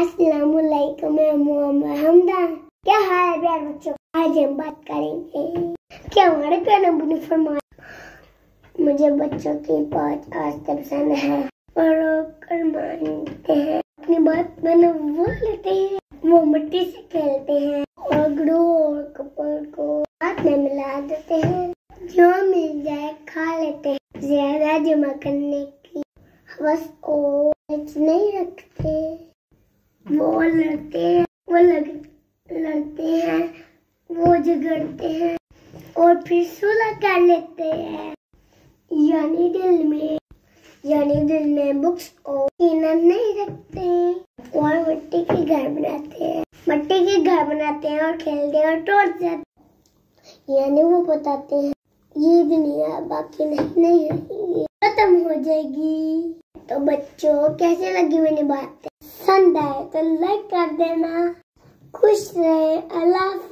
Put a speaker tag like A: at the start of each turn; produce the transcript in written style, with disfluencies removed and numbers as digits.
A: अस्सलामुअलैकुम, मैं मोहम्मद हमदान। क्या हाल है प्यारे बच्चों? आज हम बात करेंगे कि हमारे प्यारे नबी ने फरमाया, मुझे बच्चों की बात आज तक पसंद है और कर मानते हैं, अपनी बात मैंने वो लेते हैं, वो मिट्टी से खेलते हैं और ग्रो और कपड़ को हाथ में मिला देते हैं, जो मिल जाए खा लेते हैं, ज्यादा जमा करने की हवस को नहीं रखते। वो लड़ते हैं, लड़ते हैं, वो झगड़ते हैं और फिर सुलह कर लेते हैं। यानी दिल में बुक्स को कीना नहीं रखते और मिट्टी के घर बनाते हैं और खेलते हैं और टूट जाते हैं। यानी वो बताते हैं ये दुनिया बाकी नहीं रहेगी, खत्म हो जाएगी। तो बच्चों, कैसे लगी मेरी बात? पसंद आए तो लाइक कर देना। खुश रहे। अल्लाह।